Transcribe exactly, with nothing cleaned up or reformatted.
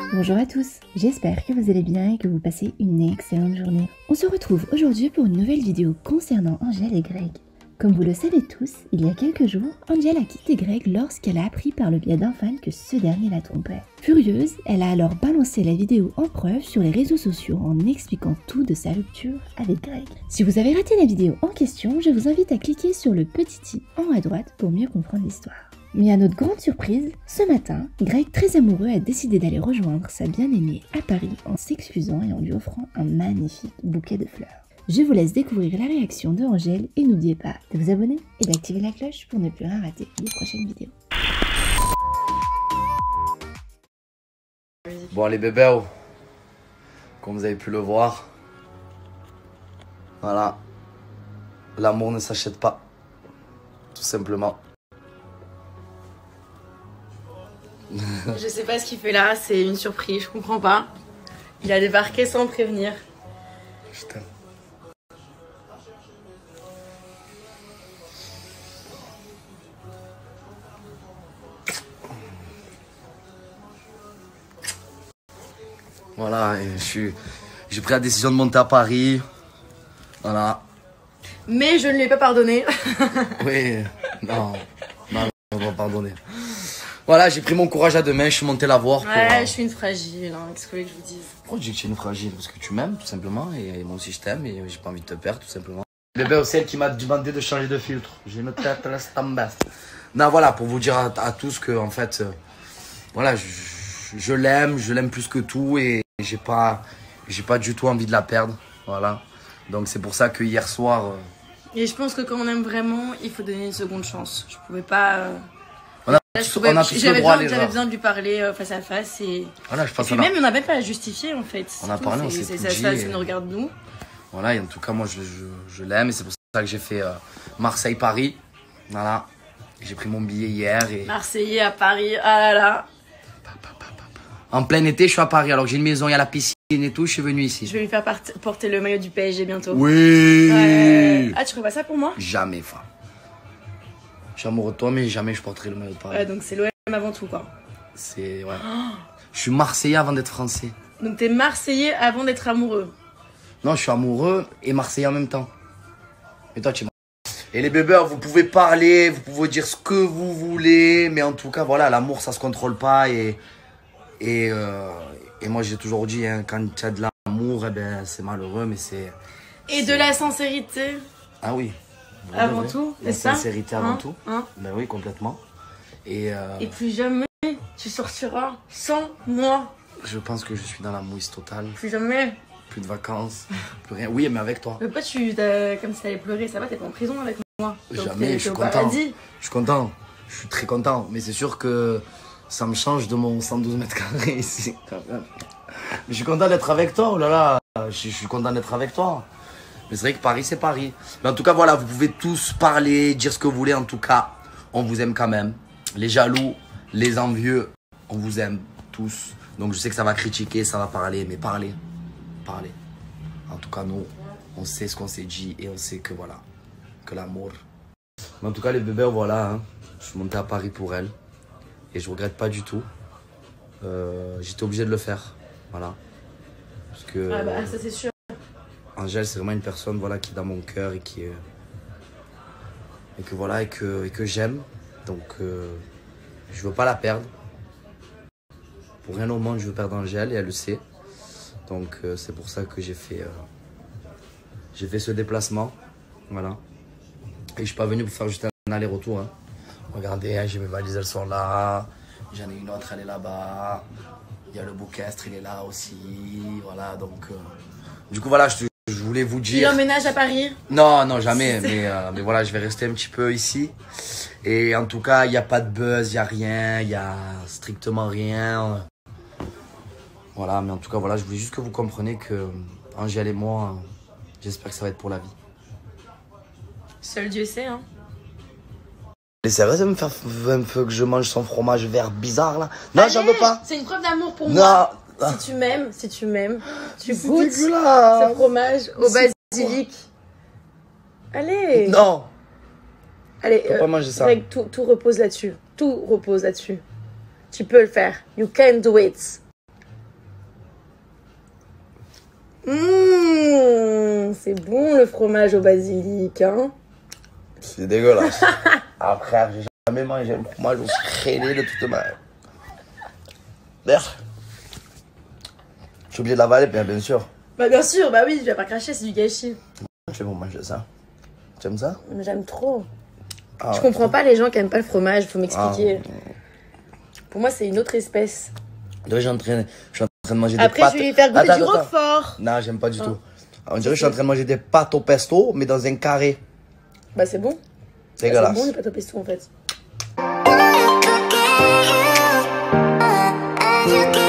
Bonjour à tous, j'espère que vous allez bien et que vous passez une excellente journée. On se retrouve aujourd'hui pour une nouvelle vidéo concernant Angèle et Greg. Comme vous le savez tous, il y a quelques jours, Angèle a quitté Greg lorsqu'elle a appris par le biais d'un fan que ce dernier la trompait. Furieuse, elle a alors balancé la vidéo en preuve sur les réseaux sociaux en expliquant tout de sa rupture avec Greg. Si vous avez raté la vidéo en question, je vous invite à cliquer sur le petit i en haut à droite pour mieux comprendre l'histoire. Mais à notre grande surprise, ce matin, Greg, très amoureux, a décidé d'aller rejoindre sa bien-aimée à Paris en s'excusant et en lui offrant un magnifique bouquet de fleurs. Je vous laisse découvrir la réaction de Angèle et n'oubliez pas de vous abonner et d'activer la cloche pour ne plus rien rater des prochaines vidéos. Bon les bébés, oh. Comme vous avez pu le voir, voilà, l'amour ne s'achète pas, tout simplement. Je sais pas ce qu'il fait là, c'est une surprise, je comprends pas. Il a débarqué sans prévenir. Putain. Voilà, et je suis, j'ai pris la décision de monter à Paris. Voilà. Mais je ne lui ai pas pardonné. Oui, non, non, on va pardonner. Voilà, j'ai pris mon courage à deux mains, je suis monté la voir. Ouais, pour, euh... je suis une fragile, hein. Qu'est-ce que vous voulez que je vous dise? Pourquoi je dis que tu es une fragile? Parce que tu m'aimes, tout simplement, et moi aussi je t'aime, et j'ai pas envie de te perdre, tout simplement. Bébé aussi, elle qui m'a demandé de changer de filtre. J'ai une tête, laisse tomber. Non, voilà, pour vous dire à, à tous que, en fait, euh, voilà, je, je l'aime, je l'aime plus que tout, et j'ai pas, j'ai pas du tout envie de la perdre, voilà. Donc c'est pour ça que hier soir... Euh... Et je pense que quand on aime vraiment, il faut donner une seconde chance. Je pouvais pas... Euh... On a, Là, tous, pouvais, on a tous le droit à l'erreur. J'avais besoin de lui parler euh, face à face et, voilà, je pense et puis même on n'a même pas à justifier en fait. On a tout, parlé, on s'est ça, ça, ça nous regarde nous. Voilà, et en tout cas moi je, je, je l'aime et c'est pour ça que j'ai fait euh, Marseille-Paris. Voilà, j'ai pris mon billet hier. Et... Marseillais à Paris, ah là là. En plein été je suis à Paris alors que j'ai une maison, il y a la piscine et tout, je suis venu ici. Je vais lui faire porter le maillot du P S G bientôt. Oui ouais. Ah tu ferais pas ça pour moi? Jamais, femme. Je suis amoureux de toi, mais jamais je porterai le maillot de Paris. Ouais, donc c'est l'O M avant tout, quoi. C'est... ouais. Oh. Je suis Marseillais avant d'être Français. Donc t'es Marseillais avant d'être amoureux? Non, je suis amoureux et Marseillais en même temps. Et toi, tu es... Et les bébés, vous pouvez parler, vous pouvez dire ce que vous voulez, mais en tout cas, voilà, l'amour, ça se contrôle pas. Et, et, euh, et moi, j'ai toujours dit, hein, quand tu as de l'amour, eh ben, c'est malheureux, mais c'est... Et de la sincérité? Ah oui. Avant tout, la c'est ça? sincérité avant hein tout. Hein Ben oui, complètement. Et, euh... et plus jamais tu sortiras sans moi. Je pense que je suis dans la mouise totale. Plus jamais. Plus de vacances, plus rien. Oui, mais avec toi. Mais pourquoi tu, comme si t'allais pleurer, ça va, t'es pas en prison avec moi. Donc jamais, je suis content. Je suis content. Je suis très content. Mais c'est sûr que ça me change de mon cent douze mètres carrés ici. Je suis content d'être avec toi. Oh là là, je, je suis content d'être avec toi. Mais c'est vrai que Paris, c'est Paris. Mais en tout cas, voilà, vous pouvez tous parler, dire ce que vous voulez. En tout cas, on vous aime quand même. Les jaloux, les envieux, on vous aime tous. Donc, je sais que ça va critiquer, ça va parler, mais parlez. Parlez. En tout cas, nous, on sait ce qu'on s'est dit et on sait que voilà, que l'amour. Mais en tout cas, les bébés, voilà, hein, je suis monté à Paris pour elle. Et je regrette pas du tout. Euh, J'étais obligé de le faire. Voilà. Parce que... Ah bah, ça c'est sûr. Angèle, c'est vraiment une personne voilà, qui est dans mon cœur et qui est, et que voilà et que, et que j'aime. Donc euh, je veux pas la perdre. Pour rien au monde, je veux perdre Angèle et elle le sait. Donc euh, c'est pour ça que j'ai fait, euh, j'ai fait ce déplacement. Voilà. Et je suis pas venu pour faire juste un aller-retour. Hein. Regardez, hein, j'ai mes valises, elles sont là. J'en ai une autre, elle est là-bas. Il y a le bouquestre, il est là aussi. Voilà, donc... Euh, du coup, voilà, je, je voulais vous dire... Tu emménages à Paris? Non, non, jamais. mais, euh, mais voilà, je vais rester un petit peu ici. Et en tout cas, il n'y a pas de buzz, il n'y a rien. Il n'y a strictement rien. Voilà, mais en tout cas, voilà, je voulais juste que vous compreniez que Angèle et moi, j'espère que ça va être pour la vie. Seul Dieu sait, hein. Elle est sérieuse de me faire un peu que je mange son fromage vert bizarre, là? Non, j'en veux pas. C'est une preuve d'amour pour non. moi. Si tu m'aimes, si tu m'aimes, tu goûtes ce fromage au basilic. Allez. Non. Allez, euh, pas manger ça. Greg, tout, tout repose là-dessus. Tout repose là-dessus. Tu peux le faire. You can do it. Mmh, c'est bon le fromage au basilic, hein. C'est dégueulasse. Après, j'ai jamais mangé un fromage aussi crêlé de toute ma... D'ailleurs, je suis obligé de l'avaler, bien, bien sûr. Bah bien sûr, bah oui, je vais pas cracher, c'est du gâchis. Je vais manger ça. Tu aimes ça? J'aime trop. Ah, je comprends pas les gens qui aiment pas le fromage, faut m'expliquer. Ah. Pour moi, c'est une autre espèce. Là, je suis en train, je suis en train de manger Après, des pâtes. je vais lui faire goûter Attends, du attends. roquefort. Non, j'aime pas du Ah. tout. On dirait que je suis en train de manger des pâtes au pesto, mais dans un carré. Bah c'est bon. Dégueulasse. C'est bon les pâtes au pesto en fait. You